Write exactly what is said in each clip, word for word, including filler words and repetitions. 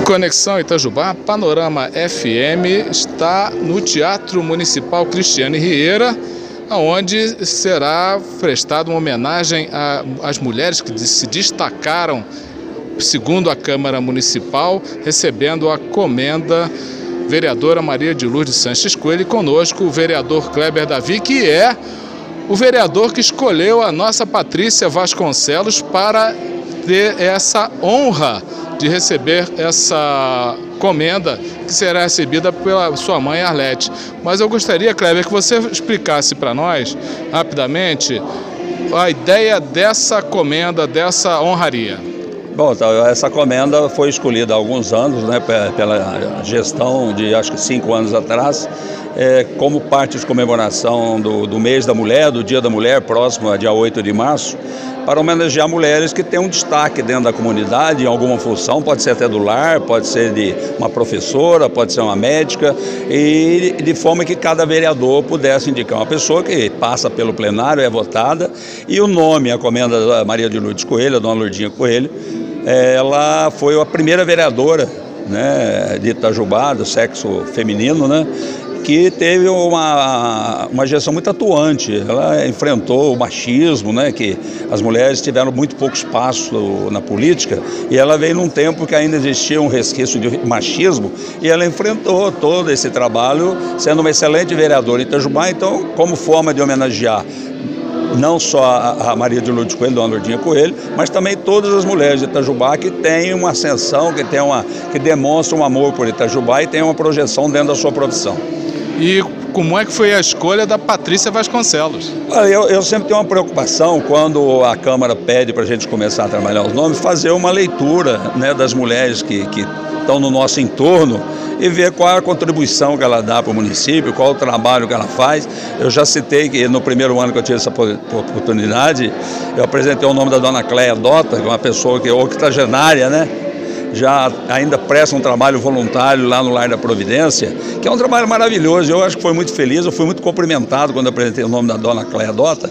Conexão Itajubá, Panorama F M, está no Teatro Municipal Cristiane Rieira, onde será prestada uma homenagem às mulheres que se destacaram, segundo a Câmara Municipal, recebendo a comenda vereadora Maria de Lourdes Sanches Coelho, e conosco o vereador Kleber Davi, que é o vereador que escolheu a nossa Patrícia Vasconcelos para ter essa honra de receber essa comenda que será recebida pela sua mãe Arlete. Mas eu gostaria, Kleber, que você explicasse para nós, rapidamente, a ideia dessa comenda, dessa honraria. Bom, então, essa comenda foi escolhida há alguns anos, né, pela gestão de, acho que cinco anos atrás, é, como parte de comemoração do, do mês da mulher, do Dia da Mulher, próximo a dia oito de março, para homenagear mulheres que têm um destaque dentro da comunidade, em alguma função, pode ser até do lar, pode ser de uma professora, pode ser uma médica, e de forma que cada vereador pudesse indicar uma pessoa que passa pelo plenário, é votada, e o nome, a comenda da Maria de Lourdes Coelho, a dona Lourdinha Coelho, ela foi a primeira vereadora, né, de Itajubá, do sexo feminino, né, que teve uma, uma gestão muito atuante. Ela enfrentou o machismo, né, que as mulheres tiveram muito pouco espaço na política, e ela veio num tempo que ainda existia um resquício de machismo, e ela enfrentou todo esse trabalho, sendo uma excelente vereadora em Itajubá. Então, como forma de homenagear não só a Maria de Lourdes Coelho, dona Lourdinha Coelho, mas também todas as mulheres de Itajubá que têm uma ascensão, que, tem uma, que demonstram um amor por Itajubá e têm uma projeção dentro da sua profissão. E como é que foi a escolha da Patrícia Vasconcelos? Olha, eu, eu sempre tenho uma preocupação, quando a Câmara pede para a gente começar a trabalhar os nomes, fazer uma leitura, né, das mulheres que, que estão no nosso entorno e ver qual é a contribuição que ela dá para o município, qual é o trabalho que ela faz. Eu já citei que no primeiro ano que eu tive essa oportunidade, eu apresentei o nome da dona Cléia Dota, que é uma pessoa que é octogenária, né? Já ainda presta um trabalho voluntário lá no Lar da Providência, que é um trabalho maravilhoso. Eu acho que foi muito feliz, eu fui muito cumprimentado quando eu apresentei o nome da dona Cléia Dota.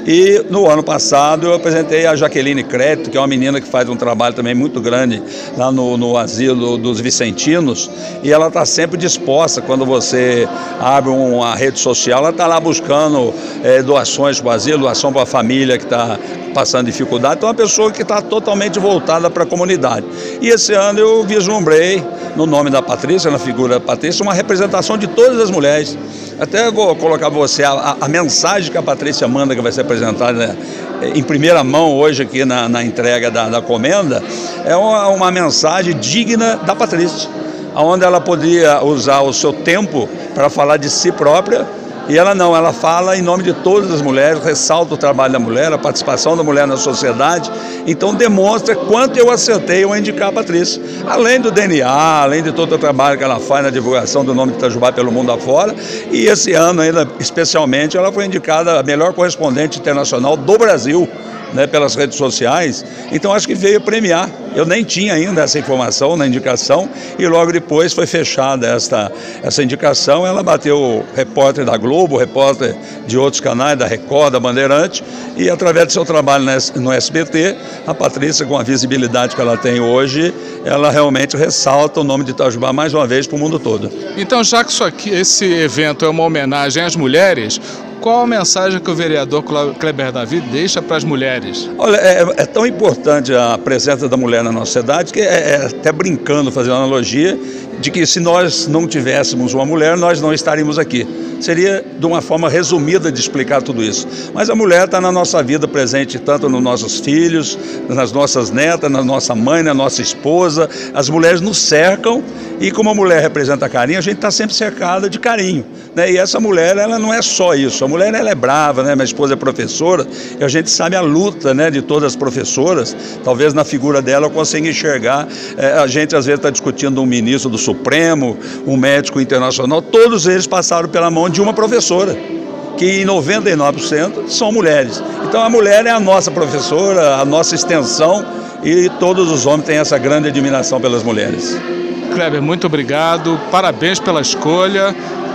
E no ano passado eu apresentei a Jaqueline Crédito, que é uma menina que faz um trabalho também muito grande lá no, no asilo dos Vicentinos, e ela está sempre disposta, quando você abre uma rede social, ela está lá buscando é, doações para o asilo, doação para a família que está passando dificuldade. Então é uma pessoa que está totalmente voltada para a comunidade. E esse ano eu vislumbrei, no nome da Patrícia, na figura da Patrícia, uma representação de todas as mulheres. Até vou colocar para você a, a, a mensagem que a Patrícia manda, que vai ser apresentada, né, em primeira mão hoje aqui na, na entrega da, da comenda. É uma, uma mensagem digna da Patrícia, onde ela podia usar o seu tempo para falar de si própria. E ela não, ela fala em nome de todas as mulheres, ressalta o trabalho da mulher, a participação da mulher na sociedade. Então demonstra quanto eu acertei ao indicar a Patrícia. Além do D N A, além de todo o trabalho que ela faz na divulgação do nome de Itajubá pelo mundo afora. E esse ano ainda, especialmente, ela foi indicada a melhor correspondente internacional do Brasil, né, pelas redes sociais. Então acho que veio premiar. Eu nem tinha ainda essa informação na indicação, e logo depois foi fechada esta, essa indicação. Ela bateu o repórter da Globo, repórter de outros canais, da Record, da Bandeirante, e através do seu trabalho no S B T, a Patrícia, com a visibilidade que ela tem hoje, ela realmente ressalta o nome de Itajubá mais uma vez para o mundo todo. Então, já que isso aqui, esse evento é uma homenagem às mulheres, qual a mensagem que o vereador Kleber Davi deixa para as mulheres? Olha, é, é tão importante a presença da mulher na nossa cidade, que é, é até brincando, fazer uma analogia, de que se nós não tivéssemos uma mulher, nós não estaríamos aqui. Seria de uma forma resumida de explicar tudo isso. Mas a mulher está na nossa vida presente, tanto nos nossos filhos, nas nossas netas, na nossa mãe, na nossa esposa. As mulheres nos cercam, e como a mulher representa carinho, a gente está sempre cercada de carinho, né? E essa mulher, ela não é só isso. A mulher, ela é brava, né? Minha esposa é professora, e a gente sabe a luta, né, de todas as professoras. Talvez na figura dela eu consiga enxergar. É, a gente às vezes está discutindo um ministro do Supremo, um médico internacional, todos eles passaram pela mão de uma professora, que em noventa e nove por cento são mulheres. Então a mulher é a nossa professora, a nossa extensão, e todos os homens têm essa grande admiração pelas mulheres. Kleber, muito obrigado, parabéns pela escolha,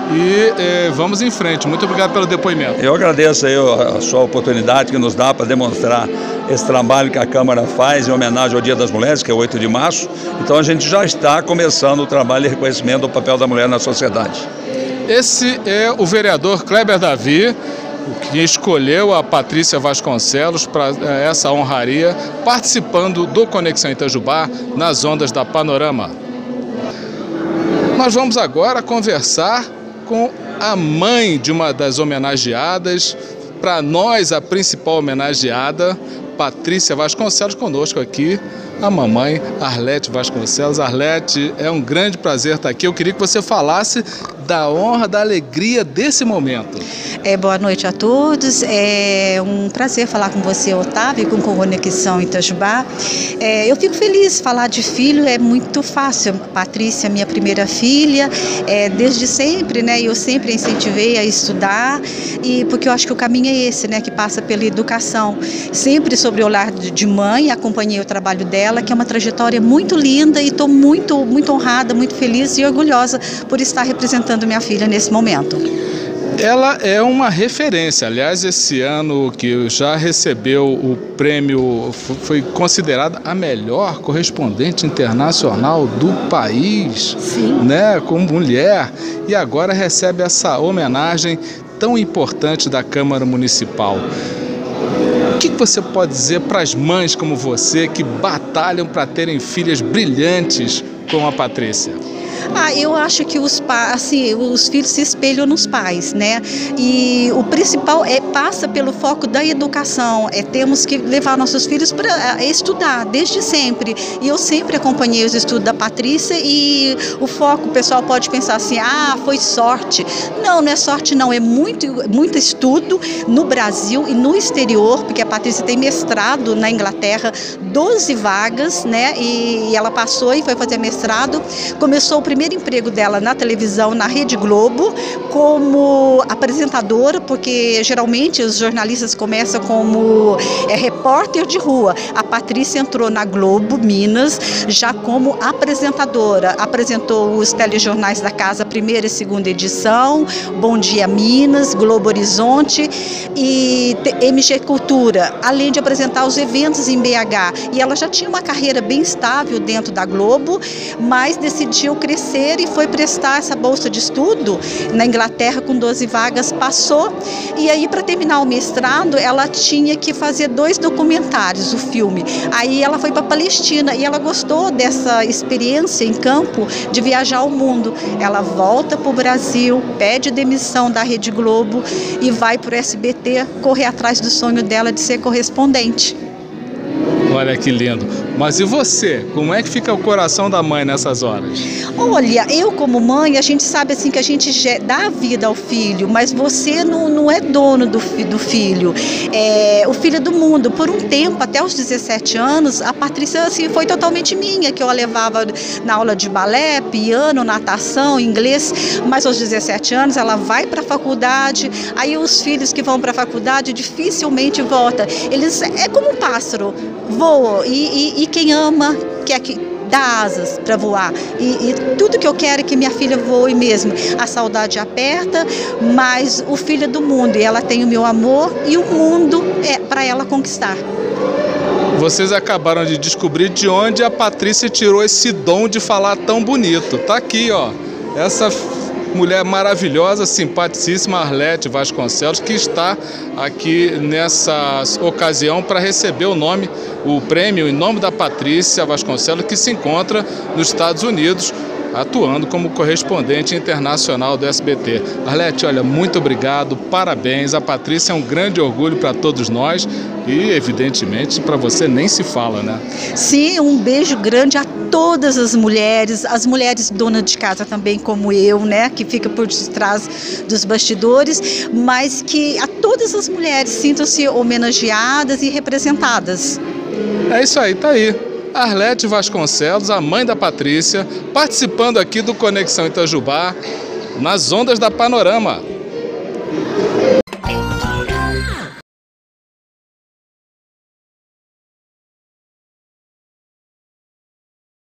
e eh, vamos em frente. Muito obrigado pelo depoimento. Eu agradeço aí a sua oportunidade que nos dá para demonstrar esse trabalho que a Câmara faz em homenagem ao Dia das Mulheres, que é oito de março. Então a gente já está começando o trabalho de reconhecimento do papel da mulher na sociedade. Esse é o vereador Kleber Davi, que escolheu a Patrícia Vasconcelos para essa honraria, participando do Conexão Itajubá nas ondas da Panorama. Nós vamos agora conversar com a mãe de uma das homenageadas, para nós a principal homenageada, Patrícia Vasconcelos, conosco aqui, a mamãe Arlete Vasconcelos. Arlete, é um grande prazer estar aqui. Eu queria que você falasse da honra, da alegria desse momento. É, boa noite a todos, é um prazer falar com você, Otávio, com Conexão Itajubá. É, eu fico feliz, falar de filho é muito fácil. Patrícia, minha primeira filha, é, desde sempre, né, eu sempre incentivei a estudar, e porque eu acho que o caminho é esse, né, que passa pela educação. Sempre sobre o olhar de mãe, acompanhei o trabalho dela, que é uma trajetória muito linda, e estou muito, muito honrada, muito feliz e orgulhosa por estar representando minha filha nesse momento. Ela é uma referência, aliás, esse ano que já recebeu o prêmio, foi considerada a melhor correspondente internacional do país, Sim. né, como mulher, e agora recebe essa homenagem tão importante da Câmara Municipal. O que você pode dizer para as mães como você que batalham para terem filhas brilhantes como a Patrícia? Ah, eu acho que os, assim, os filhos se espelham nos pais, né? E o principal é passa pelo foco da educação. É, temos que levar nossos filhos para estudar desde sempre. E eu sempre acompanhei os estudos da Patrícia, e o foco, o pessoal pode pensar assim, ah, foi sorte. Não, não é sorte não, é muito, muito estudo no Brasil e no exterior, porque a Patrícia tem mestrado na Inglaterra, doze vagas, né? E ela passou e foi fazer mestrado. Começou o primeiro emprego dela na televisão, na Rede Globo, como apresentadora, porque geralmente os jornalistas começam como é, repórter de rua. A Patrícia entrou na Globo, Minas, já como apresentadora. Apresentou os telejornais da casa, primeira e segunda edição, Bom Dia Minas, Globo Horizonte e M G Cultura, além de apresentar os eventos em B H. E ela já tinha uma carreira bem estável dentro da Globo, mas decidiu crescer e foi prestar essa bolsa de estudo na Inglaterra com doze vagas, passou. E aí, para terminar o mestrado, ela tinha que fazer dois documentários, o filme. Aí ela foi para a Palestina e ela gostou dessa experiência em campo de viajar ao mundo. Ela volta para o Brasil, pede demissão da Rede Globo e vai para o S B T correr atrás do sonho dela de ser correspondente. Olha que lindo. Mas e você? Como é que fica o coração da mãe nessas horas? Olha, eu como mãe, a gente sabe assim que a gente dá vida ao filho, mas você não, não é dono do, do filho. É, o filho é do mundo. Por um tempo, até os dezessete anos, a Patrícia assim, foi totalmente minha, que eu a levava na aula de balé, piano, natação, inglês, mas aos dezessete anos ela vai para a faculdade, aí os filhos que vão para a faculdade dificilmente voltam. Eles, é como um pássaro, voam, e, e, e quem ama quer que dá asas para voar, e, e tudo que eu quero é que minha filha voe mesmo. A saudade aperta, mas o filho é do mundo, e ela tem o meu amor, e o mundo é para ela conquistar. Vocês acabaram de descobrir de onde a Patrícia tirou esse dom de falar tão bonito. Tá aqui, ó, essa mulher maravilhosa, simpaticíssima, Arlete Vasconcelos, que está aqui nessa ocasião para receber o nome, o prêmio em nome da Patrícia Vasconcelos, que se encontra nos Estados Unidos, atuando como correspondente internacional do S B T. Arlete, olha, muito obrigado, parabéns. A Patrícia é um grande orgulho para todos nós e, evidentemente, para você nem se fala, né? Sim, um beijo grande a todas as mulheres, as mulheres donas de casa também, como eu, né, que fica por detrás dos bastidores, mas que a todas as mulheres sintam-se homenageadas e representadas. É isso aí, tá aí. Arlete Vasconcelos, a mãe da Patrícia, participando aqui do Conexão Itajubá, nas ondas da Panorama.